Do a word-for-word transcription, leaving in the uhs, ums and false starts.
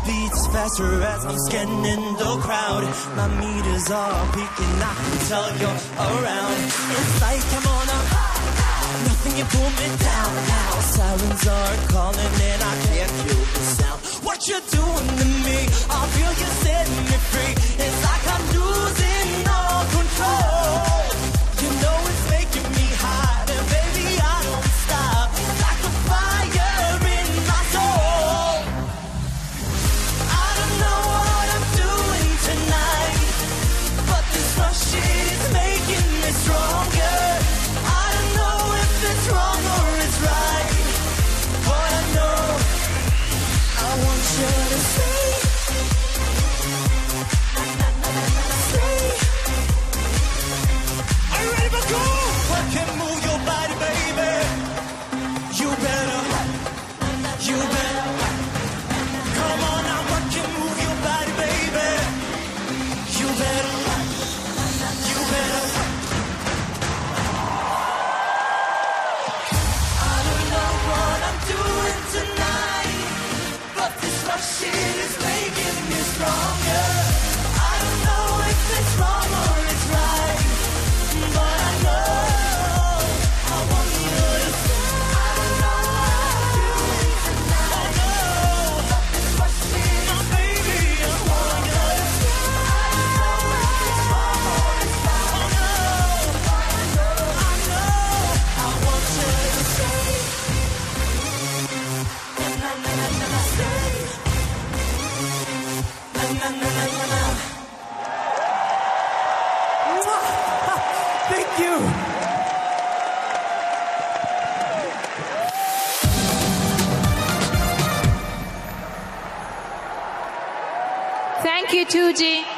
beats faster as I'm scanning the crowd. My meters are peaking, I can tell you're around. It's like I'm on a high, nothing can pull me down now. Sirens are calling and I can't kill the sound. What you doing to me? I feel you setting me free. It's like I'm losing all control. You know it's making me hot, and baby I don't stop. Like a fire in my soul. I don't know what I'm doing tonight, but this rush is making me stronger. I don't know if it's wrong or it's right, but I know I want you to stay. Stay. Are you ready for cool? Work and move your body, baby. You better, you better. Come on now, work and move your body, baby. You better, you better. I don't know what I'm doing tonight, but this rush is making me stronger. I don't know if it's wrong or it's right, but I know I want you to stay. I don't know what I'm doing tonight. I know, but this rush is my baby. I want you to stay. I don't know if it's wrong or it's right. I know, I know, I know. I want you to stay. Na na na na na na, stay. Na na na na na na. Thank you. Thank you, two G.